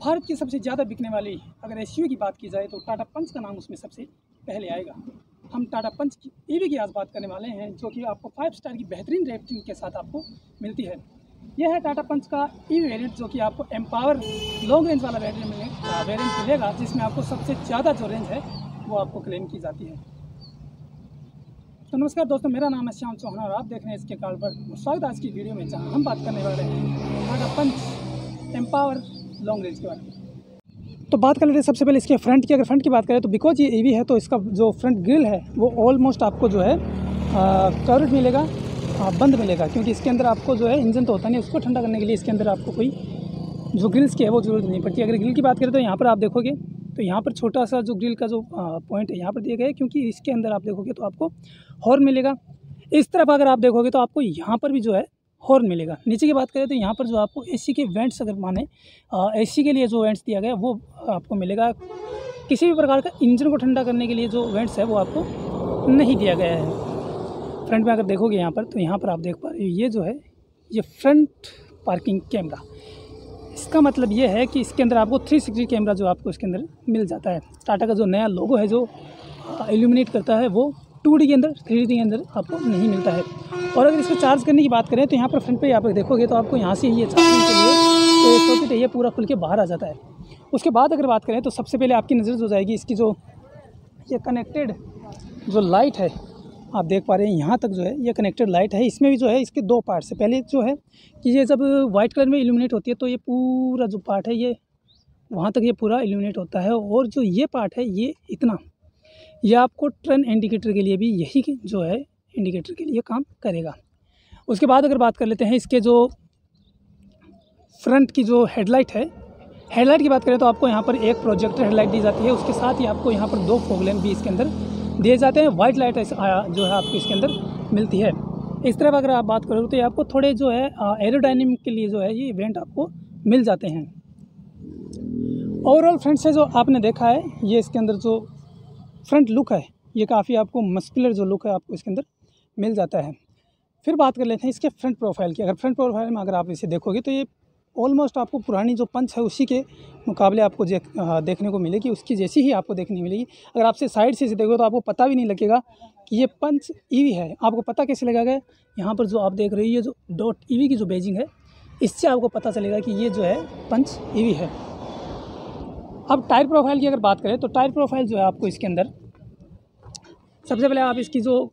भारत की सबसे ज़्यादा बिकने वाली अगर एसयूवी की बात की जाए तो टाटा पंच का नाम उसमें सबसे पहले आएगा। हम टाटा पंच की ईवी की आज बात करने वाले हैं, जो कि आपको 5 स्टार की बेहतरीन रेटिंग के साथ आपको मिलती है। यह है टाटा पंच का ईवी वेरिएंट, जो कि आपको एम्पावर लॉन्ग रेंज वाला वेरिएंट मिलेगा, जिसमें आपको सबसे ज़्यादा जो रेंज है वो आपको क्लेम की जाती है। तो नमस्कार दोस्तों, मेरा नाम है श्याम चौहान और आप देख रहे हैं इसके कार्ड पर। स्वागत है आज की वीडियो में, जहां हम बात करने वाले हैं Tata Punch Empower long range के बारे में। तो बात कर लेते हैं सबसे पहले इसके फ्रंट की। अगर फ्रंट की बात करें तो बिकॉज ये ईवी है तो इसका जो फ्रंट ग्रिल है वो ऑलमोस्ट आपको जो है कर्व्ड मिलेगा, बंद मिलेगा, क्योंकि इसके अंदर आपको जो है इंजन तो होता नहीं, उसको ठंडा करने के लिए इसके अंदर आपको कोई जो ग्रिल्स की है वो ज़रूरत नहीं पड़ती। अगर ग्रिल की बात करें तो यहाँ पर आप देखोगे तो यहाँ पर छोटा सा जो ग्रिल का जो पॉइंट है यहाँ पर दिया गया है, क्योंकि इसके अंदर आप देखोगे तो आपको हॉर्न मिलेगा। इस तरफ अगर आप देखोगे तो आपको यहाँ पर भी जो है हॉर्न मिलेगा। नीचे की बात करें तो यहाँ पर जो आपको एसी के वेंट्स, अगर माने एसी के लिए जो वेंट्स दिया गया वो आपको मिलेगा। किसी भी प्रकार का इंजन को ठंडा करने के लिए जो वेंट्स है वो आपको नहीं दिया गया है। फ्रंट में अगर देखोगे यहाँ पर तो यहाँ पर आप देख पा रहे हो ये जो है ये फ्रंट पार्किंग कैमरा। इसका मतलब ये है कि इसके अंदर आपको 360 कैमरा जो आपको इसके अंदर मिल जाता है। टाटा का जो नया लोगो है जो इल्यूमिनेट करता है वो 2D के अंदर 3D के अंदर आपको नहीं मिलता है। और अगर इसको चार्ज करने की बात करें तो यहाँ पर फ्रंट पे यहाँ पर देखोगे तो आपको यहाँ से ये चार्जिंग के लिए तो सॉकेट है ये पूरा खुल के बाहर आ जाता है। उसके बाद अगर बात करें तो सबसे पहले आपकी नज़र जो जाएगी इसकी जो ये कनेक्टेड जो लाइट है, आप देख पा रहे हैं यहाँ तक जो है ये कनेक्टेड लाइट है। इसमें भी जो है इसके 2 पार्ट्स है। पहले जो है कि ये जब वाइट कलर में इल्यूमिनेट होती है तो ये पूरा जो पार्ट है ये वहाँ तक ये पूरा इल्यूमिनेट होता है, और जो ये पार्ट है ये इतना, ये आपको टर्न इंडिकेटर के लिए भी यही जो है इंडिकेटर के लिए काम करेगा। उसके बाद अगर बात कर लेते हैं इसके जो फ्रंट की जो हेडलाइट है, हेडलाइट की बात करें तो आपको यहाँ पर एक प्रोजेक्टर हेडलाइट दी जाती है। उसके साथ ही आपको यहाँ पर 2 फॉग लैंप भी इसके अंदर दिए जाते हैं। वाइट लाइट जो है आपको इसके अंदर मिलती है। इस तरह अगर आप बात करोगे तो ये आपको थोड़े जो है एरोडायनेमिक के लिए जो है ये इवेंट आपको मिल जाते हैं। ओवरऑल फ्रंट से जो आपने देखा है ये इसके अंदर जो फ्रंट लुक है ये काफ़ी आपको मस्कुलर जो लुक है आपको इसके अंदर मिल जाता है। फिर बात कर लेते हैं इसके फ्रंट प्रोफाइल की। अगर फ्रंट प्रोफाइल में अगर आप इसे देखोगे तो ये ऑलमोस्ट आपको पुरानी जो पंच है उसी के मुकाबले आपको देखने को मिलेगी, उसकी जैसी ही आपको देखने मिलेगी। अगर आपसे साइड से देखोगे तो आपको पता भी नहीं लगेगा कि ये पंच ईवी है। आपको पता कैसे लगेगा? यहाँ पर जो आप देख रहे हो ये जो डॉट ईवी की जो बेजिंग है इससे आपको पता चलेगा कि ये जो है पंच ईवी है। अब टायर प्रोफाइल की अगर बात करें तो टायर प्रोफाइल जो है आपको इसके अंदर सबसे पहले आप इसकी जो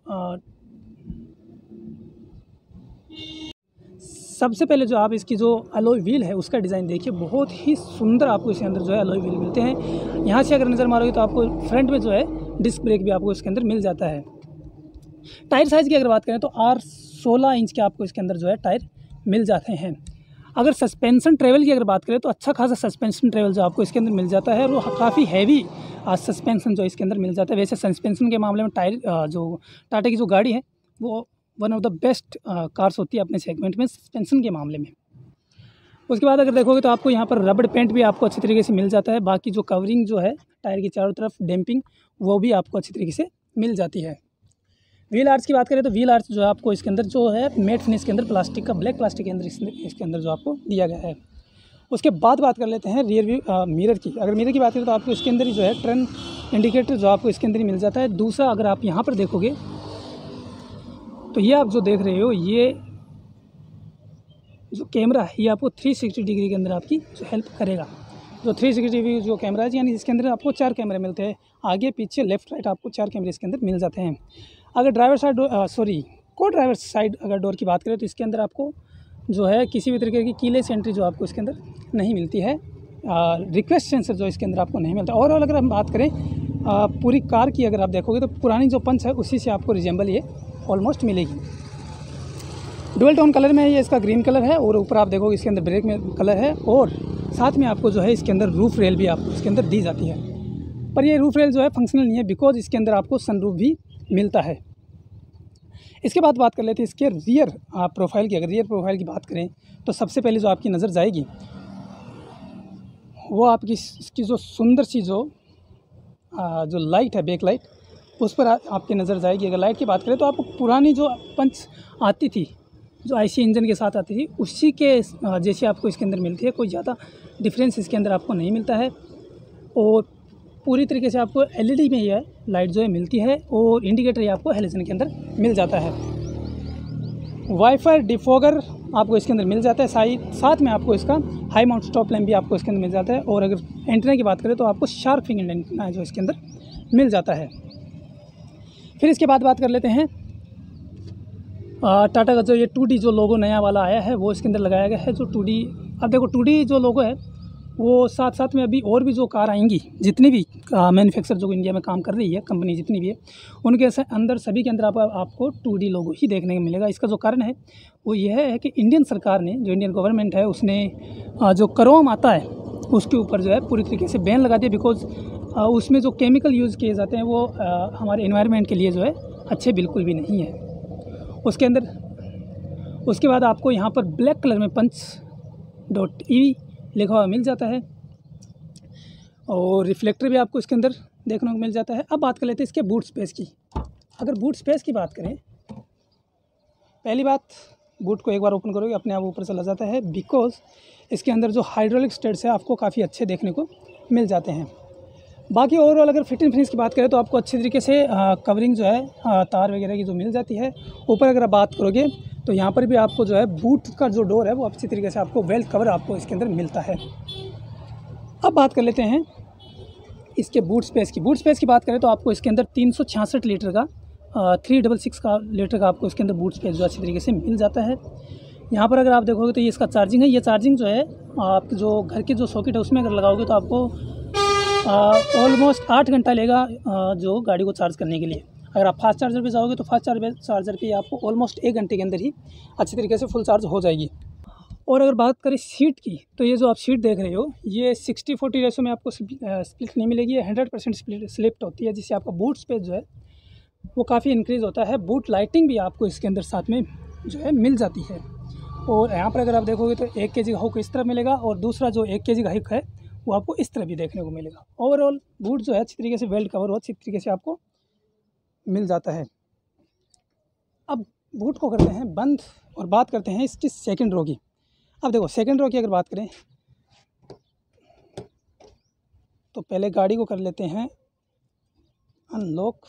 आप इसकी जो अलॉय व्हील है उसका डिज़ाइन देखिए, बहुत ही सुंदर आपको इसके अंदर जो है अलॉय व्हील मिलते हैं। यहाँ से अगर नज़र मारोगे तो आपको फ्रंट में जो है डिस्क ब्रेक भी आपको इसके अंदर मिल जाता है। टायर साइज़ की अगर बात करें तो 16 इंच के आपको इसके अंदर जो है टायर मिल जाते हैं। अगर सस्पेंशन ट्रेवल की अगर बात करें तो अच्छा खासा सस्पेंशन ट्रेवल जो आपको इसके अंदर मिल जाता है, और वो काफ़ी हैवी सस्पेंशन जो इसके अंदर मिल जाता है। वैसे सस्पेंशन के मामले में टायर जो टाटा की जो गाड़ी है वो one of the best cars होती है अपने सेगमेंट में सस्पेंशन के मामले में। उसके बाद अगर देखोगे तो आपको यहाँ पर रबड़ पेंट भी आपको अच्छी तरीके से मिल जाता है। बाकी जो कवरिंग जो है टायर की चारों तरफ डैम्पिंग वो भी आपको अच्छी तरीके से मिल जाती है। व्हील आर्च की बात करें तो व्हील आर्च जो है आपको इसके अंदर जो है मेट फिनिश के अंदर प्लास्टिक का ब्लैक प्लास्टिक के अंदर इसके अंदर जो आपको दिया गया है। उसके बाद बात कर लेते हैं रियर व्यू मिरर की। अगर मिरर की बात करें तो आपको इसके अंदर ही जो है टर्न इंडिकेटर जो आपको इसके अंदर ही मिल जाता है। दूसरा अगर आप यहाँ पर देखोगे तो ये आप जो देख रहे हो ये जो कैमरा है ये आपको 360 डिग्री के अंदर आपकी जो हेल्प करेगा। जो 360 डिग्री जो कैमरा है यानी इसके अंदर आपको 4 कैमरे मिलते हैं, आगे पीछे लेफ्ट राइट आपको 4 कैमरे इसके अंदर मिल जाते हैं। अगर ड्राइवर साइड को ड्राइवर साइड अगर डोर की बात करें तो इसके अंदर आपको जो है किसी भी तरीके की कीलेस एंट्री जो आपको इसके अंदर नहीं मिलती है। रिक्वेस्ट सेंसर जो इसके अंदर आपको नहीं मिलता। और अगर हम बात करें पूरी कार की अगर आप देखोगे तो पुरानी जो पंच है उसी से आपको रिजेंबल ये ऑलमोस्ट मिलेगी। डुअल टोन कलर में ये इसका ग्रीन कलर है, और ऊपर आप देखोगे इसके अंदर ब्रेक में कलर है, और साथ में आपको जो है इसके अंदर रूफ रेल भी आपको इसके अंदर दी जाती है। पर ये रूफ रेल जो है फंक्शनल नहीं है, बिकॉज इसके अंदर आपको सनरूफ भी मिलता है। इसके बाद बात कर लेते हैं इसके रियर प्रोफाइल की। अगर रियर प्रोफाइल की बात करें तो सबसे पहले जो आपकी नज़र जाएगी वो आपकी इसकी जो सुंदर सी जो लाइट है बैक लाइट उस पर आपकी नज़र जाएगी। अगर लाइट की बात करें तो आपको पुरानी जो पंच आती थी जो IC इंजन के साथ आती थी उसी के जैसी आपको इसके अंदर मिलती है। कोई ज़्यादा डिफरेंस इसके अंदर आपको नहीं मिलता है और पूरी तरीके से आपको LED में यह लाइट जो है मिलती है और इंडिकेटर ये आपको हेलोजन के अंदर मिल जाता है। वाइफर डिफॉगर आपको इसके अंदर मिल जाता है। साथ में आपको इसका हाई माउंट स्टॉप लैम्प भी आपको इसके अंदर मिल जाता है। और अगर एंटीना की बात करें तो आपको शार्प फिंगर एंटीना जो इसके अंदर मिल जाता है। फिर इसके बाद बात कर लेते हैं टाटा का जो ये 2D जो लोगो नया वाला आया है वो इसके अंदर लगाया गया है। जो 2D, अब देखो 2D जो लोगो है वो साथ साथ में अभी और भी जो कार आएंगी, जितनी भी मैन्युफैक्चर जो इंडिया में काम कर रही है कंपनी जितनी भी है, उनके अंदर सभी के अंदर आपको 2D लोगो ही देखने को मिलेगा। इसका जो कारण है वो यह है कि इंडियन सरकार ने, जो इंडियन गवर्नमेंट है, उसने जो क्रोम आता है उसके ऊपर जो है पूरी तरीके से बैन लगा दिया। बिकॉज उसमें जो केमिकल यूज़ किए जाते हैं वो हमारे एनवायरनमेंट के लिए जो है अच्छे बिल्कुल भी नहीं है। उसके बाद आपको यहाँ पर ब्लैक कलर में punch.ev लिखा हुआ मिल जाता है और रिफ्लेक्टर भी आपको इसके अंदर देखने को मिल जाता है। अब बात कर लेते हैं इसके बूट स्पेस की। अगर बूट स्पेस की बात करें, पहली बात, बूट को एक बार ओपन करोगे अपने आप ऊपर चला जाता है। बिकॉज इसके अंदर जो हाइड्रोलिक स्टड्स है आपको काफ़ी अच्छे देखने को मिल जाते हैं। बाकी ओवरऑल अगर फिट एंड फिनिश की बात करें तो आपको अच्छी तरीके से कवरिंग जो है तार वगैरह की जो मिल जाती है। ऊपर अगर आप बात करोगे तो यहाँ पर भी आपको जो है बूट का जो डोर है वो अच्छी तरीके से आपको वेल कवर आपको इसके अंदर मिलता है। अब बात कर लेते हैं इसके बूट स्पेस की। बूट स्पेस की बात करें तो आपको इसके अंदर 366 लीटर का 366 का लीटर का आपको इसके अंदर बूट स्पेस जो अच्छी तरीके से मिल जाता है। यहाँ पर अगर आप देखोगे तो ये इसका चार्जिंग है। ये चार्जिंग जो है आप जो घर के जो सॉकेट है उसमें अगर लगाओगे तो आपको ऑलमोस्ट 8 घंटा लेगा जो गाड़ी को चार्ज करने के लिए। अगर आप फास्ट चार्जर पे जाओगे तो फास्ट चार्जर पे आपको ऑलमोस्ट 1 घंटे के अंदर ही अच्छी तरीके से फुल चार्ज हो जाएगी। और अगर बात करें सीट की तो ये जो आप सीट देख रहे हो ये 60-40 रेशो में आपको स्प्लिट नहीं मिलेगी। ये 100% स्लिप्ट होती है, जिससे आपका बूट स्पेस जो है वो काफ़ी इंक्रीज़ होता है। बूट लाइटिंग भी आपको इसके अंदर साथ में जो है मिल जाती है। और यहाँ पर अगर आप देखोगे तो 1 kg का हुक इस तरह मिलेगा और दूसरा जो 1 kg का हुक है वो आपको इस तरह भी देखने को मिलेगा। ओवरऑल बूट जो है अच्छी तरीके से वेल्ड कवर अच्छी तरीके से आपको मिल जाता है। अब बूट को करते हैं बंद और बात करते हैं इसकी सेकंड रो की। अब देखो सेकंड रो की अगर बात करें तो पहले गाड़ी को कर लेते हैं अनलॉक।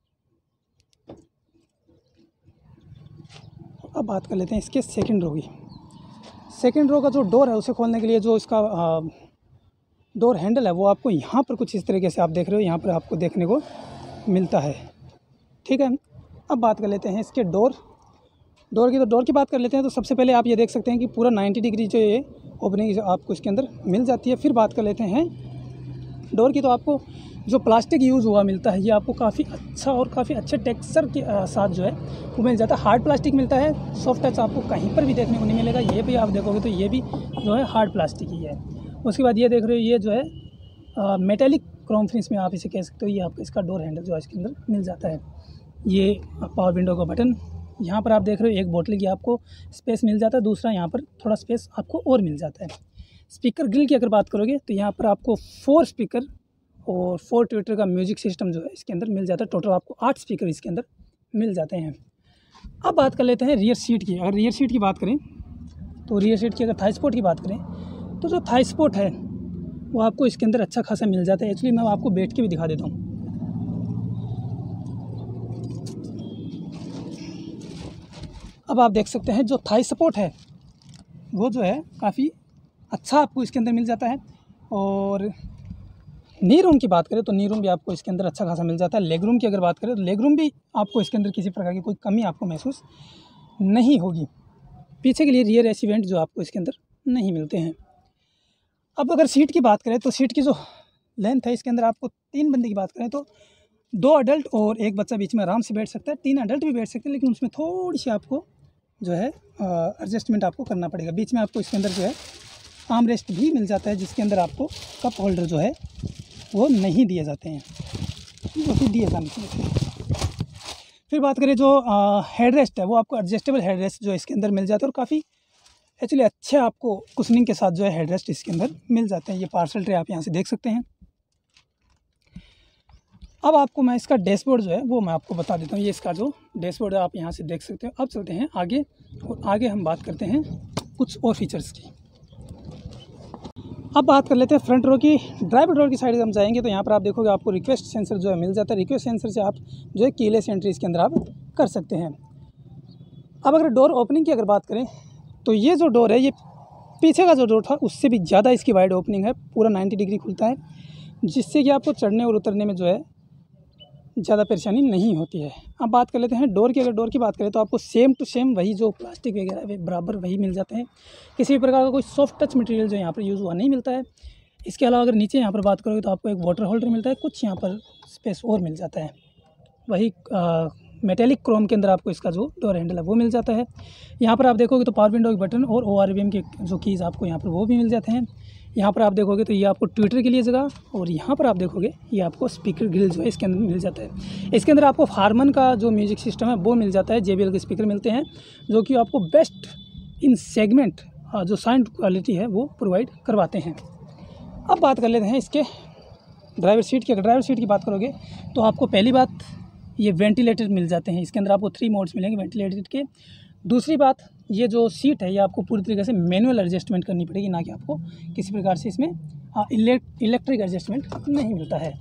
अब बात कर लेते हैं इसके सेकंड रो की। सेकंड रो का जो डोर है उसे खोलने के लिए जो इसका डोर हैंडल है वो आपको यहाँ पर कुछ इस तरीके से आप देख रहे हो, यहाँ पर आपको देखने को मिलता है। ठीक है, अब बात कर लेते हैं इसके डोर की। तो डोर की बात कर लेते हैं तो सबसे पहले आप ये देख सकते हैं कि पूरा 90 डिग्री जो ये ओपनिंग आपको इसके अंदर मिल जाती है। फिर बात कर लेते हैं डोर की, तो आपको जो प्लास्टिक यूज़ हुआ मिलता है ये आपको काफ़ी अच्छा और काफ़ी अच्छे टेक्सचर के साथ जो है वो मिल जाता है। हार्ड प्लास्टिक मिलता है, सॉफ्ट टच आपको कहीं पर भी देखने को नहीं मिलेगा। ये भी आप देखोगे तो ये भी जो है हार्ड प्लास्टिक ही है। उसके बाद ये देख रहे हो ये जो है मेटेलिक क्रोम फिनिश में आप इसे कह सकते हो। ये आपको इसका डोर हैंडल जो है इसके अंदर मिल जाता है। ये पावर विंडो का बटन, यहाँ पर आप देख रहे हो एक बोतल की आपको स्पेस मिल जाता है, दूसरा यहाँ पर थोड़ा स्पेस आपको और मिल जाता है। स्पीकर ग्रिल की अगर बात करोगे तो यहाँ पर आपको 4 स्पीकर और 4 ट्विटर का म्यूजिक सिस्टम जो है इसके अंदर मिल जाता है। टोटल आपको 8 स्पीकर इसके अंदर मिल जाते हैं। अब बात कर लेते हैं रियर सीट की। अगर रियर सीट की बात करें तो रियर सीट की अगर थाई सपोर्ट की बात करें तो जो थाई सपोर्ट है वो आपको इसके अंदर अच्छा खासा मिल जाता है। एक्चुअली मैं आपको बैठ के भी दिखा देता हूँ। अब आप देख सकते हैं जो थाई सपोर्ट है वो जो है काफ़ी अच्छा आपको इसके अंदर मिल जाता है। और नी रूम की बात करें तो नी रूम भी आपको इसके अंदर अच्छा खासा मिल जाता है। लेग रूम की अगर बात करें तो लेग रूम भी आपको इसके अंदर किसी प्रकार की कोई कमी आपको महसूस नहीं होगी। पीछे के लिए रियर एसी वेंट जो आपको इसके अंदर नहीं मिलते हैं। अब अगर सीट की बात करें तो सीट की जो लेंथ है इसके अंदर आपको 3 बंदे की बात करें तो 2 अडल्ट और 1 बच्चा बीच में आराम से बैठ सकता है। 3 अडल्ट भी बैठ सकते हैं, लेकिन उसमें थोड़ी सी आपको जो है एडजस्टमेंट आपको करना पड़ेगा। बीच में आपको इसके अंदर जो है आर्म रेस्ट भी मिल जाता है, जिसके अंदर आपको कप होल्डर जो है वो नहीं दिए जाते हैं, वो भी दिए जाने चाहिए। फिर बात करें जो हेड रेस्ट है वो आपको एडजस्टेबल हेड रेस्ट जो इसके अंदर मिल जाता है और काफ़ी एक्चुअली अच्छे आपको कुशनिंग के साथ जो है हेड रेस्ट इसके अंदर मिल जाते हैं। ये पार्सल ट्रे आप यहाँ से देख सकते हैं। अब आपको मैं इसका डैशबोर्ड जो है वो मैं आपको बता देता हूँ। ये इसका जो डैशबोर्ड है आप यहाँ से देख सकते हो। अब चलते हैं आगे और आगे हम बात करते हैं कुछ और फीचर्स की। अब बात कर लेते हैं फ्रंट रो की। ड्राइवर डोर की साइड हम जाएंगे तो यहाँ पर आप देखोगे आपको रिक्वेस्ट सेंसर जो है मिल जाता है। रिक्वेस्ट सेंसर से आप जो है कीलेस एंट्री इसके अंदर आप कर सकते हैं। अब अगर डोर ओपनिंग की अगर बात करें तो ये जो डोर है ये पीछे का जो डोर था उससे भी ज़्यादा इसकी वाइड ओपनिंग है, पूरा 90 डिग्री खुलता है, जिससे कि आपको चढ़ने और उतरने में जो है ज़्यादा परेशानी नहीं होती है। अब बात कर लेते हैं डोर की। अगर डोर की बात करें तो आपको सेम टू सेम वही जो प्लास्टिक वगैरह बराबर वही मिल जाते हैं। किसी भी प्रकार का कोई सॉफ्ट टच मटेरियल जो यहाँ पर यूज़ हुआ नहीं मिलता है। इसके अलावा अगर नीचे यहाँ पर बात करोगे तो आपको एक वाटर होल्डर मिलता है, कुछ यहाँ पर स्पेस और मिल जाता है। वही मेटेलिक क्रोम के अंदर आपको इसका जो डोर हैंडल है वो मिल जाता है। यहाँ पर आप देखोगे तो पावर विंडो के बटन और ORVM के जो कीज़ आपको यहाँ पर वो भी मिल जाते हैं। यहाँ पर आप देखोगे तो ये आपको ट्विटर के लिए जगह, और यहाँ पर आप देखोगे ये आपको स्पीकर ग्रिल जो है इसके अंदर मिल जाता है। इसके अंदर आपको हारमन का जो म्यूजिक सिस्टम है वो मिल जाता है। JBL के स्पीकर मिलते हैं जो कि आपको बेस्ट इन सेगमेंट जो साउंड क्वालिटी है वो प्रोवाइड करवाते हैं। अब बात कर लेते हैं इसके ड्राइवर सीट की। अगर ड्राइवर सीट की बात करोगे तो आपको पहली बात ये वेंटिलेटर मिल जाते हैं। इसके अंदर आपको 3 मोड्स मिलेंगे वेंटिलेटर के। दूसरी बात ये जो सीट है ये आपको पूरी तरीके से मैनुअल एडजस्टमेंट करनी पड़ेगी, ना कि आपको किसी प्रकार से इसमें इलेक्ट्रिक एडजस्टमेंट नहीं मिलता है।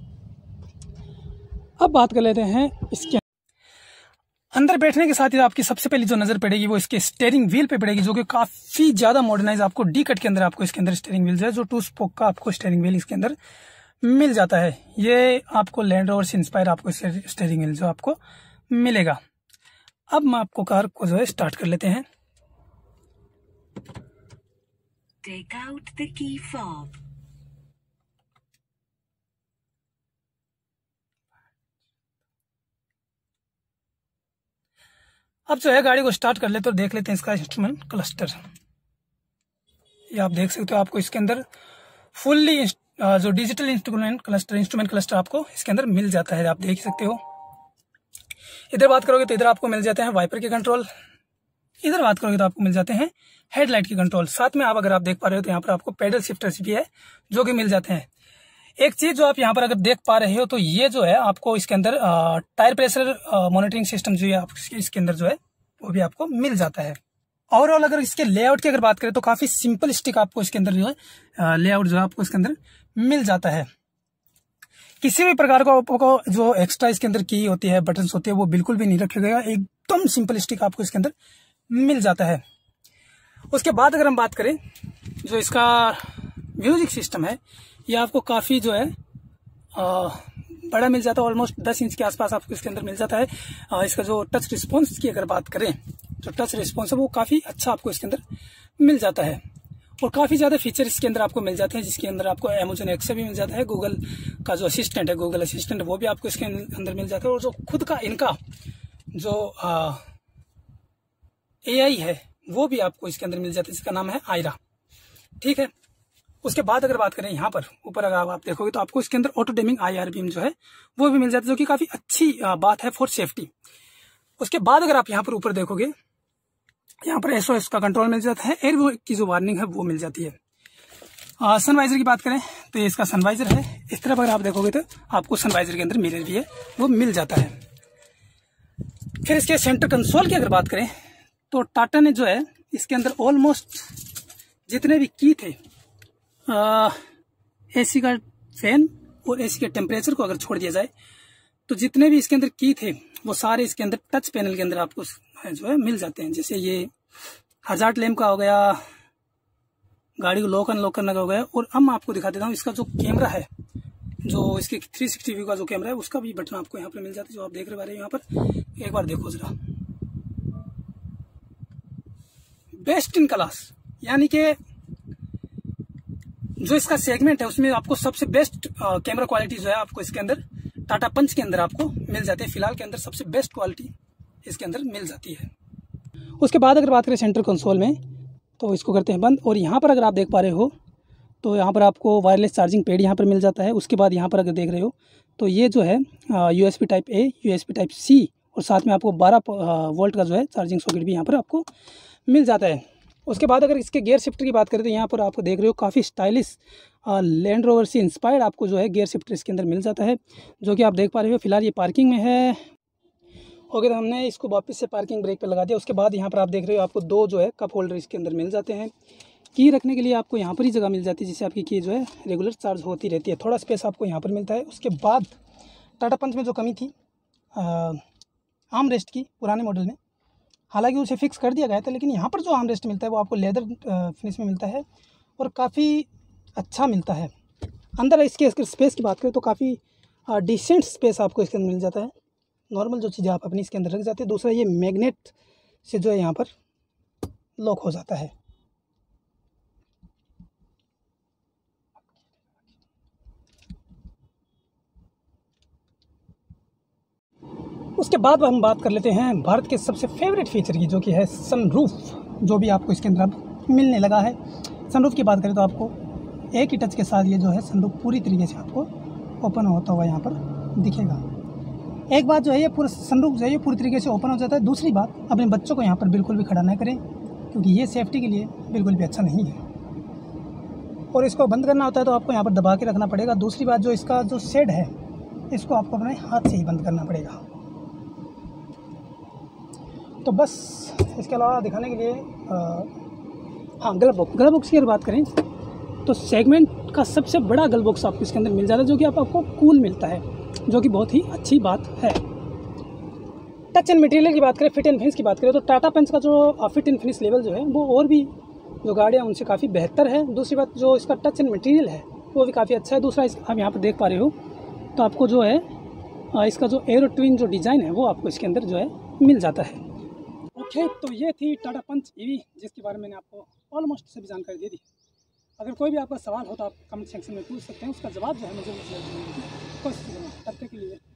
अब बात कर लेते हैं इसके अंदर बैठने के साथ ही आपकी सबसे पहली जो नज़र पड़ेगी वो इसके स्टीयरिंग व्हील पे पड़ेगी, जो कि काफ़ी ज़्यादा मॉडर्नाइज आपको डी कट के अंदर आपको इसके अंदर स्टीयरिंग व्हील जो है जो 2 स्पोक का आपको स्टीयरिंग व्हील इसके अंदर मिल जाता है। ये आपको लैंड रोवर से इंस्पायर आपको स्टीयरिंग व्हील जो आपको मिलेगा। अब मैं आपको कार को जो है स्टार्ट कर लेते हैं। Take out the key fob. अब जो है गाड़ी को स्टार्ट कर लेते और देख लेते हैं इसका इंस्ट्रूमेंट क्लस्टर। ये आप देख सकते हो आपको इसके अंदर फुल्ली जो डिजिटल इंस्ट्रूमेंट क्लस्टर आपको इसके अंदर मिल जाता है, आप देख सकते हो। इधर बात करोगे तो इधर आपको मिल जाते हैं वाइपर के कंट्रोल, इधर बात करोगे तो आपको मिल जाते हैं हेडलाइट के कंट्रोल। साथ में आप अगर आप देख पा रहे हो तो यहाँ पर आपको पेडल शिफ्टर्स भी है जो कि मिल जाते हैं। एक चीज जो आप यहाँ पर अगर देख पा रहे हो तो ये जो है आपको इसके अंदर टायर प्रेशर मॉनिटरिंग सिस्टम जो है आप इसके अंदर जो है वो भी आपको मिल जाता है। ओवरऑल अगर इसके लेआउट की अगर बात करें तो काफी सिंपल स्टिक आपको इसके अंदर जो है लेआउट जो है आपको इसके अंदर मिल जाता है। किसी भी प्रकार का आपको जो एक्स्ट्रा इसके अंदर की होती है बटन्स होते हैं वो बिल्कुल भी नहीं रखा गया, एकदम सिंपल स्टिक आपको इसके अंदर मिल जाता है। उसके बाद अगर हम बात करें जो इसका म्यूजिक सिस्टम है ये आपको काफ़ी जो है बड़ा मिल जाता है, ऑलमोस्ट 10 इंच के आसपास आपको इसके अंदर मिल जाता है। इसका जो टच रिस्पॉन्स की अगर बात करें जो टच रिस्पॉन्स है वो काफ़ी अच्छा आपको इसके अंदर मिल जाता है और काफ़ी ज़्यादा फीचर इसके अंदर आपको मिल जाते हैं, जिसके अंदर आपको Amazon Alexa भी मिल जाता है। गूगल का जो असिस्टेंट है गूगल असिस्टेंट वो भी आपको इसके अंदर मिल जाता है और जो खुद का इनका जो AI है वो भी आपको इसके अंदर मिल जाता है, जिसका नाम है आयरा। ठीक है, उसके बाद अगर बात करें यहाँ पर ऊपर अगर आप देखोगे तो आपको इसके अंदर ऑटो डिमिंग IR बीम जो है वो भी मिल जाता है, जो कि काफ़ी अच्छी बात है फॉर सेफ्टी। उसके बाद अगर आप यहाँ पर ऊपर देखोगे यहाँ पर SOS का कंट्रोल मिल जाता है, एयर की जो वार्निंग है वो मिल जाती है। सनवाइजर की बात करें तो ये इसका सनवाइजर है। इस तरफ अगर आप देखोगे तो आपको सनवाइजर के अंदर मिरर भी है वो मिल जाता है। फिर इसके सेंटर कंसोल की अगर बात करें तो टाटा ने जो है इसके अंदर ऑलमोस्ट जितने भी की थे AC का फैन और AC के टेम्परेचर को अगर छोड़ दिया जाए तो जितने भी इसके अंदर की थे वो सारे इसके अंदर टच पैनल के अंदर आपको जो है मिल जाते हैं। जैसे ये हजार्ड लैम्प का हो गया, गाड़ी को लॉक अनलॉक करने का हो गया, और अब मैं आपको दिखा देता हूँ इसका जो कैमरा है, जो इसके 360 व्यू का जो कैमरा है उसका भी बटन आपको यहाँ पर मिल जाता है, जो आप देख रहे हो यहाँ पर। एक बार देखो जरा, बेस्ट इन क्लास, यानी कि जो इसका सेगमेंट है उसमें आपको सबसे बेस्ट कैमरा क्वालिटी जो है आपको इसके अंदर टाटा पंच के अंदर आपको मिल जाती है। फिलहाल के अंदर सबसे बेस्ट क्वालिटी इसके अंदर मिल जाती है। उसके बाद अगर बात करें सेंटर कंसोल में तो इसको करते हैं बंद, और यहाँ पर अगर आप देख पा रहे हो तो यहाँ पर आपको वायरलेस चार्जिंग पैड यहाँ पर मिल जाता है। उसके बाद यहाँ पर अगर देख रहे हो तो ये जो है USB type A, USB type C और साथ में आपको 12 वोल्ट का जो है चार्जिंग सॉकेट भी यहाँ पर आपको मिल जाता है। उसके बाद अगर इसके गियर शिफ्टर की बात करें तो यहाँ पर आप देख रहे हो काफ़ी स्टाइलिश लैंड रोवर से इंस्पायर्ड आपको जो है गियर शिफ्टर इसके अंदर मिल जाता है, जो कि आप देख पा रहे हो। फिलहाल ये पार्किंग में है। ओके, तो हमने इसको वापस से पार्किंग ब्रेक पे लगा दिया। उसके बाद यहाँ पर आप देख रहे हो आपको 2 जो है कप होल्डर इसके अंदर मिल जाते हैं। की रखने के लिए आपको यहाँ पर ही जगह मिल जाती है, जिससे आपकी की जो है रेगुलर चार्ज होती रहती है। थोड़ा स्पेस आपको यहाँ पर मिलता है। उसके बाद टाटा पंच में जो कमी थी आर्म रेस्ट की पुराने मॉडल में, हालांकि उसे फिक्स कर दिया गया था, लेकिन यहाँ पर जो आर्म रेस्ट मिलता है वो आपको लेदर फिनिश में मिलता है और काफ़ी अच्छा मिलता है। अंदर इसके अगर स्पेस की बात करें तो काफ़ी डिसेंट स्पेस आपको इसके अंदर मिल जाता है। नॉर्मल जो चीज़ें आप अपनी इसके अंदर रख जाते हैं। दूसरा, ये मैग्नेट से जो है यहाँ पर लॉक हो जाता है। उसके बाद हम बात कर लेते हैं भारत के सबसे फेवरेट फीचर की, जो कि है सनरूफ, जो भी आपको इसके अंदर अब मिलने लगा है। सनरूफ की बात करें तो आपको एक ही टच के साथ ये जो है सनरूफ पूरी तरीके से आपको ओपन होता हुआ यहाँ पर दिखेगा। एक बात जो है, ये पूरा सनरूफ जो है ये पूरी तरीके से ओपन हो जाता है। दूसरी बात, अपने बच्चों को यहाँ पर बिल्कुल भी खड़ा ना करें, क्योंकि ये सेफ्टी के लिए बिल्कुल भी अच्छा नहीं है। और इसको बंद करना होता है तो आपको यहाँ पर दबा के रखना पड़ेगा। दूसरी बात, जो इसका जो शेड है इसको आपको अपने हाथ से ही बंद करना पड़ेगा। तो बस इसके अलावा दिखाने के लिए हाँ, ग्लव बॉक्स की अगर बात करें तो सेगमेंट का सबसे बड़ा ग्लव बॉक्स आपको इसके अंदर मिल जाता है, जो कि आपको कूल मिलता है, जो कि बहुत ही अच्छी बात है। टच एंड मटेरियल की बात करें, फिट एंड फिनिश की बात करें तो टाटा पंच का जो फिट एंड फिनिश लेवल जो है वो और भी जो गाड़ियाँ उनसे काफ़ी बेहतर है। दूसरी बात, जो इसका टच एंड मटेरियल है वो भी काफ़ी अच्छा है। दूसरा, आप यहाँ पर देख पा रहे हो तो आपको जो है इसका जो एरो ट्विन जो डिज़ाइन है वो आपको इसके अंदर जो है मिल जाता है। ओके, तो ये थी टाटा पंच ईवी, जिसके बारे में मैंने आपको ऑलमोस्ट सभी जानकारी दे दी। अगर कोई भी आपका सवाल हो तो आप कमेंट सेक्शन में पूछ सकते हैं, उसका जवाब जो है मुझे कोशिश करूँगा। तब तक के लिए